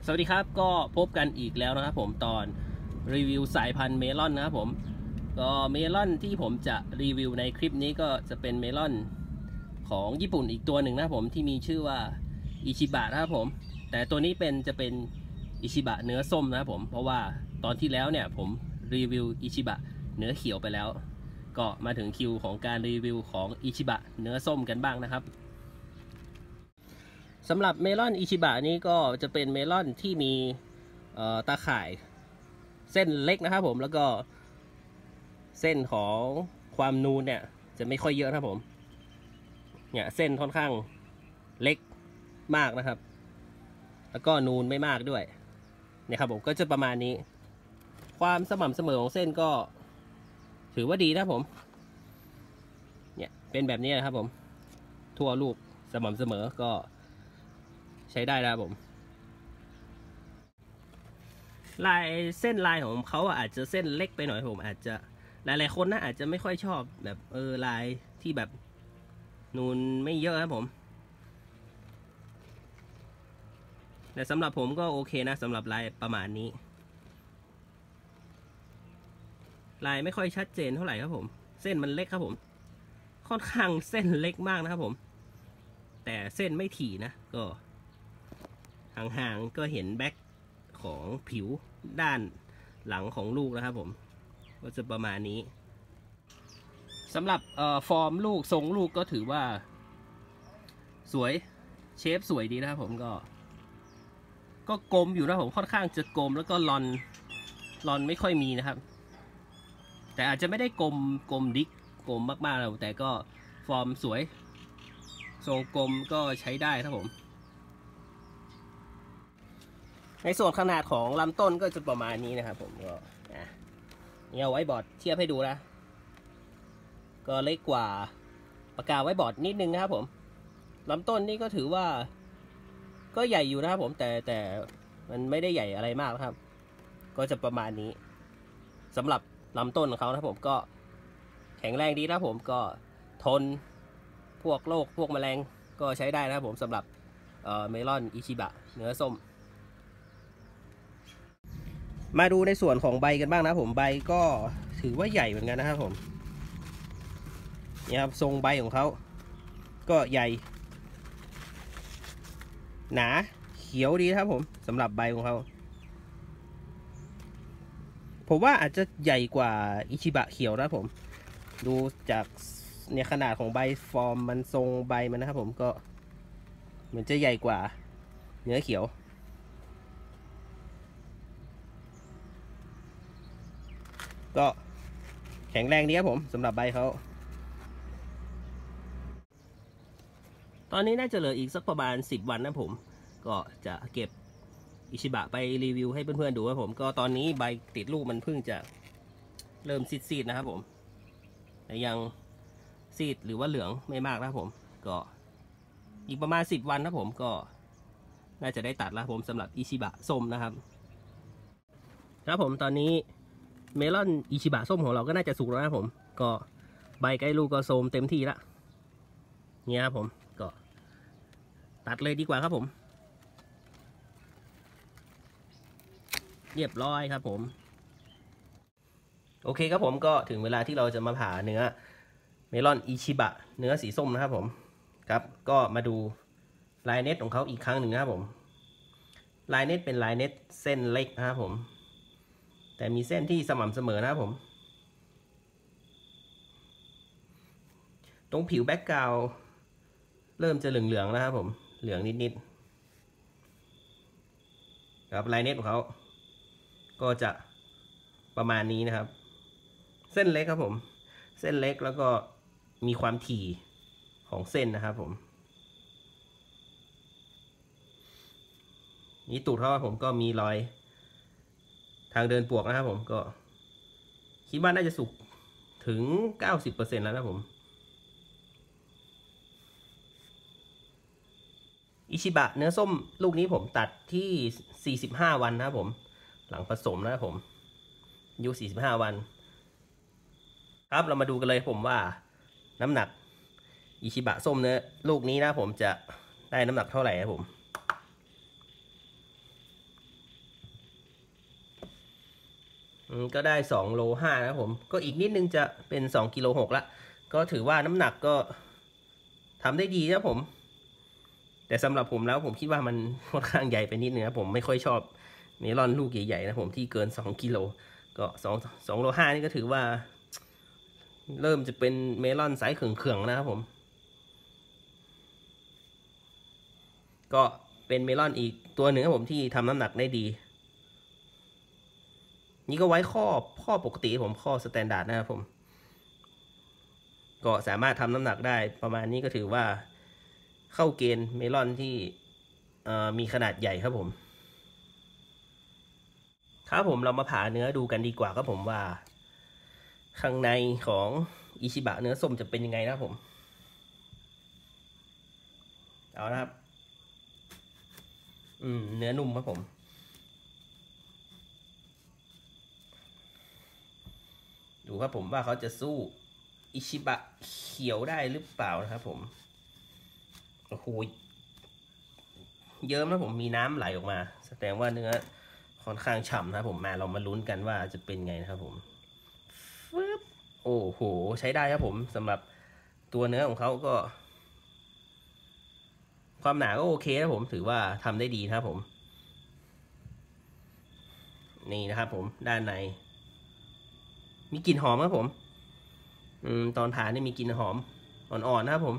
สวัสดีครับก็พบกันอีกแล้วนะครับผมตอนรีวิวสายพันธุ์เมลอนนะครับผมก็เมลอนที่ผมจะรีวิวในคลิปนี้ก็จะเป็นเมลอนของญี่ปุ่นอีกตัวหนึ่งนะครับผมที่มีชื่อว่าอิชิบะนะครับผมแต่ตัวนี้จะเป็นอิชิบะเนื้อส้มนะครับผมเพราะว่าตอนที่แล้วเนี่ยผมรีวิวอิชิบะเนื้อเขียวไปแล้วก็มาถึงคิวของการรีวิวของอิชิบะเนื้อส้มกันบ้างนะครับสำหรับเมลอนอิชิบะนี้ก็จะเป็นเมลอนที่มีตาข่ายเส้นเล็กนะครับผมแล้วก็เส้นของความนูนเนี่ยจะไม่ค่อยเยอะนะครับผมเนี่ยเส้นค่อนข้างเล็กมากนะครับแล้วก็นูนไม่มากด้วยเนี่ยครับผมก็จะประมาณนี้ความสม่ำเสมอของเส้นก็ถือว่าดีนะผมเนี่ยเป็นแบบนี้นะครับผมทั่วลูกสม่ำเสมอก็ใช้ได้นะครับผมลายเส้นลายของเขาอาจจะเส้นเล็กไปหน่อยผมอาจจะหลายๆคนนะอาจจะไม่ค่อยชอบแบบลายที่แบบนูนไม่เยอะครับผมแต่สำหรับผมก็โอเคนะสำหรับลายประมาณนี้ลายไม่ค่อยชัดเจนเท่าไหร่ครับผมเส้นมันเล็กครับผมค่อนข้างเส้นเล็กมากนะครับผมแต่เส้นไม่ถี่นะก็ห่างๆก็เห็นแบ็คของผิวด้านหลังของลูกนะครับผมก็จะประมาณนี้สำหรับฟอร์มลูกทรงลูกก็ถือว่าสวยเชฟสวยดีนะครับผมก็กลมอยู่นะผมค่อนข้างจะกลมแล้วก็ลอนไม่ค่อยมีนะครับแต่อาจจะไม่ได้กลมดิกกลมมากๆแล้วแต่ก็ฟอร์มสวยทรงกลมก็ใช้ได้ครับผมในส่วนขนาดของลำต้นก็จะประมาณนี้นะครับผมก็เนี่ยไว้บอร์ดเทียบให้ดูนะก็เล็กกว่าปากกาไว้บอร์ดนิดนึงนะครับผมลำต้นนี่ก็ถือว่าก็ใหญ่อยู่นะครับผมแต่มันไม่ได้ใหญ่อะไรมากครับก็จะประมาณนี้สำหรับลำต้นของเขานะครับผมก็แข็งแรงดีนะครับผมก็ทนพวกโรคพวกแมลงก็ใช้ได้นะครับผมสำหรับเมลอนอิชิบะเนื้อส้มมาดูในส่วนของใบกันบ้างนะผมใบก็ถือว่าใหญ่เหมือนกันนะครับผมนี่ครับทรงใบของเขาก็ใหญ่หนาเขียวดีครับผมสำหรับใบของเขาผมว่าอาจจะใหญ่กว่าอิชิบะเขียวนะผมดูจากเนี่ยขนาดของใบฟอร์มมันทรงใบมันนะครับผมก็เหมือนจะใหญ่กว่าเนื้อเขียวก็แข็งแรงดีครับผมสำหรับใบเขาตอนนี้น่าจะเหลืออีกสักประมาณ10 วันนะผมก็จะเก็บอิชิบะไปรีวิวให้เพื่อนๆดูครับผมก็ตอนนี้ใบติดลูกมันเพิ่งจะเริ่มซีดๆนะครับผมแต่ยังซีดหรือว่าเหลืองไม่มากนะครับผมก็อีกประมาณ10 วันนะผมก็น่าจะได้ตัดแล้วผมสำหรับอิชิบะส้มนะครับครับผมตอนนี้เมลอนอิชิบะส้มของเราก็น่าจะสุกแล้วนะผมก็ใบใกล้ลูกก็โทรมเต็มที่ละเนี่ยครับผมก็ตัดเลยดีกว่าครับผมเรียบร้อยครับผมโอเคครับผมก็ถึงเวลาที่เราจะมาผ่าเนื้อเมลอนอิชิบะเนื้อสีส้มนะครับผมครับก็มาดูลายเน็ตของเขาอีกครั้งหนึ่งนะครับผมลายเน็ตเป็นลายเน็ตเส้นเล็กนะครับผมแต่มีเส้นที่สม่ำเสมอนะครับผมตรงผิวแบ็กกราวด์เริ่มจะเหลืองๆนะครับผมเหลืองนิดๆครับลายเน็ตของเขาก็จะประมาณนี้นะครับเส้นเล็กครับผมเส้นเล็กแล้วก็มีความถี่ของเส้นนะครับผมนี่ตูดเขาผมก็มีรอยทางเดินปวกนะครับผมก็คิดว่าน่าจะสุกถึง 90% แล้วนะผมอิชิบะเนื้อส้มลูกนี้ผมตัดที่45 วันนะครับผมหลังผสมนะครับผมอายุ45 วันครับเรามาดูกันเลยผมว่าน้ำหนักอิชิบะส้มเนื้อลูกนี้นะผมจะได้น้ำหนักเท่าไหร่ครับผมก็ได้2.5 โลนะครับผมก็อีกนิดนึงจะเป็น2.6 กิโลละก็ถือว่าน้ำหนักก็ทำได้ดีนะผมแต่สำหรับผมแล้วผมคิดว่ามันค่อนข้างใหญ่ไปนิดนึงนะผมไม่ค่อยชอบเมลอนลูกใหญ่ๆนะผมที่เกิน2 กิโลก็2.5 โลนี่ก็ถือว่าเริ่มจะเป็นเมลอนไซส์เขื่องๆนะครับผมก็เป็นเมลอนอีกตัวหนึ่งครับผมที่ทำน้ำหนักได้ดีนี่ก็ไว้ข้อปกติผมข้อสแตนดาร์ดนะครับผมก็สามารถทำน้ำหนักได้ประมาณนี้ก็ถือว่าเข้าเกณฑ์เมลอนที่มีขนาดใหญ่ครับผมครับผมเรามาผ่าเนื้อดูกันดีกว่าครับผมว่าข้างในของอิชิบะเนื้อส้มจะเป็นยังไงนะครับผมเอานะครับเนื้อนุ่มครับผมดูครับผมว่าเขาจะสู้อิชิบะเขียวได้หรือเปล่านะครับผมโอ้โหเยิ้มนะผมมีน้ำไหลออกมาแสดงว่าเนื้อค่อนข้างฉ่ำนะครับผมมาเรามาลุ้นกันว่าจะเป็นไงนะครับผมฟึบโอ้โหใช้ได้ครับผมสำหรับตัวเนื้อของเขาก็ความหนาก็โอเคนะผมถือว่าทำได้ดีนะครับผมนี่นะครับผมด้านในมีกลิ่นหอมครับผมตอนผ่านี่มีกลิ่นหอมอ่อนๆนะครับผม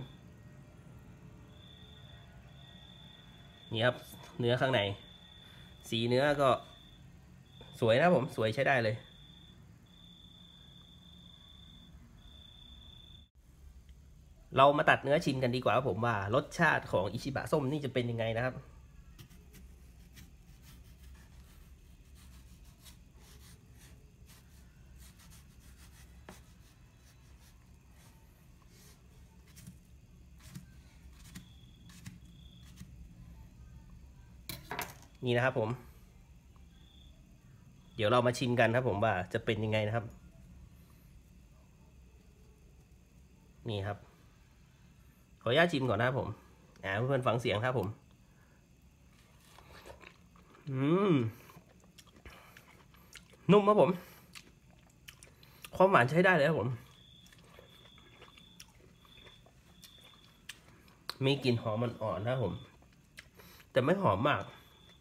นี่ครับเนื้อข้างในสีเนื้อก็สวยนะผมสวยใช้ได้เลยเรามาตัดเนื้อชิมกันดีกว่าครับผมว่ารสชาติของอิชิบะส้มนี่จะเป็นยังไงนะครับนี่นะครับผมเดี๋ยวเรามาชิมกันครับผมว่าจะเป็นยังไงนะครับนี่ครับขออนุญาตชิมก่อนนะครับผมเพื่อนๆฟังเสียงครับผมนุ่มครับผมความหวานใช้ได้เลยครับผมมีกลิ่นหอมอ่อนๆนะครับผมแต่ไม่หอมมาก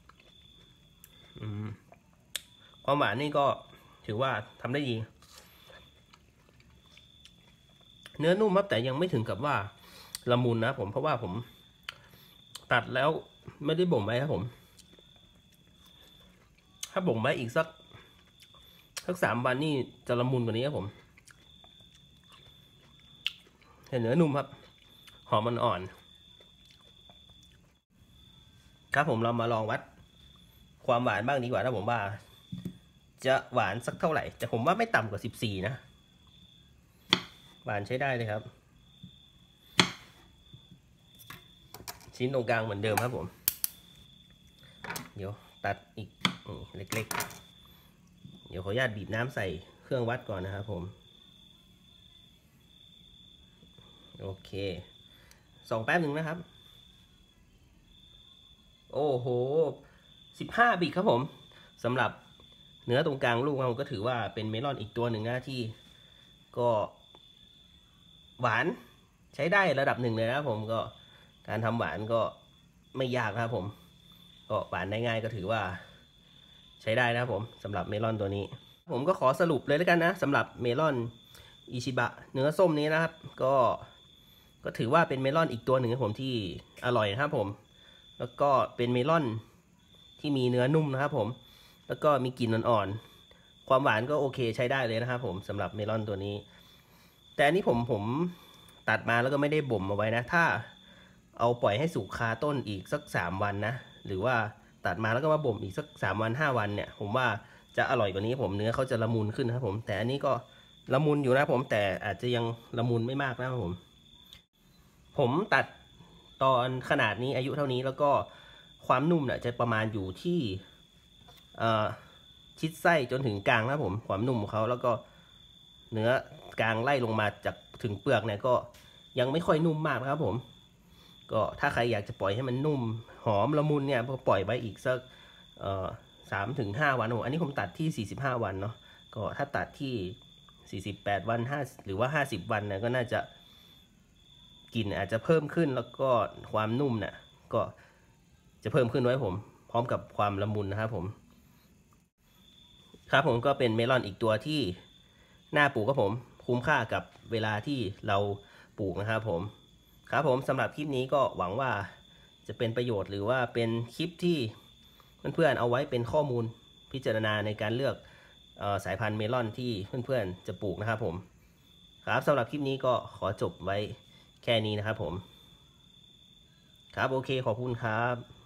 ความหวานนี่ก็ถือว่าทำได้ดีเนื้อนุ่มครับแต่ยังไม่ถึงกับว่าละมุนนะผมเพราะว่าผมตัดแล้วไม่ได้บ่มไว้ครับผมถ้าบ่มไว้อีกสัก3 วันนี่จะละมุนกว่านี้ครับผมเห็นเนื้อนุ่มครับหอมอ่อนครับผมเรามาลองวัดความหวานบ้างดีกว่านะผมว่าจะหวานสักเท่าไหร่แต่ผมว่าไม่ต่ำกว่า14นะหวานใช้ได้เลยครับชิ้นตรงกลางเหมือนเดิมครับผมเดี๋ยวตัดอีกเล็กๆเดี๋ยวขออนุญาตบีบน้ำใส่เครื่องวัดก่อนนะครับผมโอเคส่องแป๊บหนึ่งนะครับโอ้โห15 บิกครับผมสำหรับเนื้อตรงกลางลูกเราก็ถือว่าเป็นเมลอนอีกตัวหนึ่งนะที่ก็หวานใช้ได้ระดับหนึ่งเลยนะครับผมก็การทำหวานก็ไม่ยากครับผมก็หวานได้ง่ายก็ถือว่าใช้ได้นะครับผมสำหรับเมลอนตัวนี้ผมก็ขอสรุปเลยแล้วกันนะสำหรับเมลอนอิชิบะเนื้อส้มนี้นะครับก็ถือว่าเป็นเมลอนอีกตัวหนึ่งของผมที่อร่อยนะครับผมแล้วก็เป็นเมลอนที่มีเนื้อนุ่มนะครับผมแล้วก็มีกลิ่นอ่อนๆความหวานก็โอเคใช้ได้เลยนะครับผมสำหรับเมลอนตัวนี้แต่อันนี้ผมตัดมาแล้วก็ไม่ได้บ่มเอาไว้นะถ้าเอาปล่อยให้สุกคาต้นอีกสัก3 วันนะหรือว่าตัดมาแล้วก็มาบ่มอีกสัก3 วัน5 วันเนี่ยผมว่าจะอร่อยกว่านี้ผมเนื้อเขาจะละมุนขึ้นนะครับผมแต่อันนี้ก็ละมุนอยู่นะผมแต่อาจจะยังละมุนไม่มากนะครับผมตัดตอนขนาดนี้อายุเท่านี้แล้วก็ความนุ่มเนี่ยจะประมาณอยู่ที่ชิดไส้จนถึงกลางนะผมความนุ่มของเขาแล้วก็เนื้อกลางไล่ลงมาจากถึงเปลือกเนี่ยก็ยังไม่ค่อยนุ่มมากนะครับผมก็ถ้าใครอยากจะปล่อยให้มันนุ่มหอมละมุนเนี่ยปล่อยไว้อีกสัก3 ถึง 5 วันอันนี้ผมตัดที่45 วันเนาะก็ถ้าตัดที่48วัน5หรือว่า50วันนะก็น่าจะกลิ่นอาจจะเพิ่มขึ้นแล้วก็ความนุ่มน่ะก็จะเพิ่มขึ้นไว้ผมพร้อมกับความละมุนนะครับผมครับผมก็เป็นเมลอนอีกตัวที่น่าปลูกครับผมคุ้มค่ากับเวลาที่เราปลูกนะครับผมครับผมสำหรับคลิปนี้ก็หวังว่าจะเป็นประโยชน์หรือว่าเป็นคลิปที่เพื่อนๆเอาไว้เป็นข้อมูลพิจารณาในการเลือกสายพันธุ์เมลอนที่เพื่อนๆจะปลูกนะครับผมครับสำหรับคลิปนี้ก็ขอจบไว้แค่นี้นะครับผมครับโอเคขอบคุณครับ